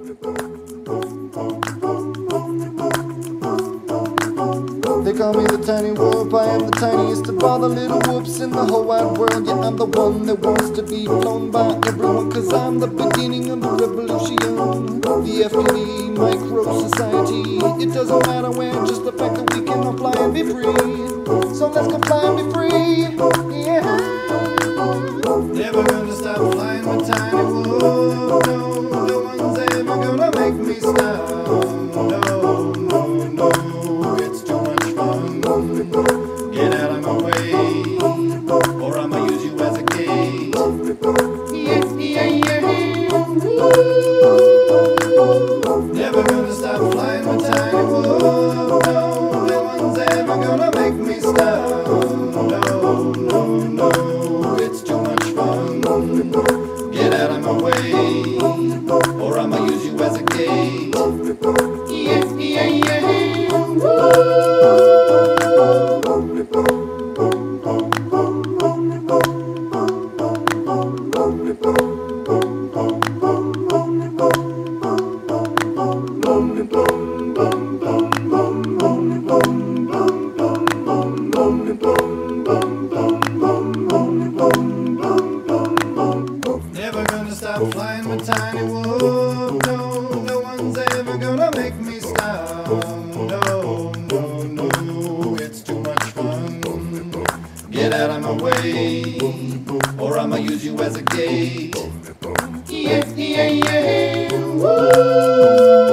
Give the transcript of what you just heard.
They call me the tiny whoop, I am the tiniest of all the little whoops in the whole wide world. Yeah, I'm the one that wants to be flown by everyone, 'cause I'm the beginning of the revolution. The FDD, micro society, it doesn't matter when, just the fact that we can all fly and be free. So let's go fly and be free, yeah. Never gonna stop flying my tiny whoop, no, no one's ever gonna make me stop. No, no, no, it's too much fun. Get out of my way, or I'ma use you as a gate. Yeah, yeah, yeah. Never gonna stop flying my tiny whoop, no, no one's ever gonna make me stop. No, no, no, it's too much fun. Get out of my way, or I'ma use you as a gate. Yeah, yeah, yeah. Never gonna stop flying my tiny whoop, no, no one's ever gonna make me stop. No, no, no, it's too much fun. Get out of my way, or I'ma use you as a gate. Yeah, yeah, yeah. Woo.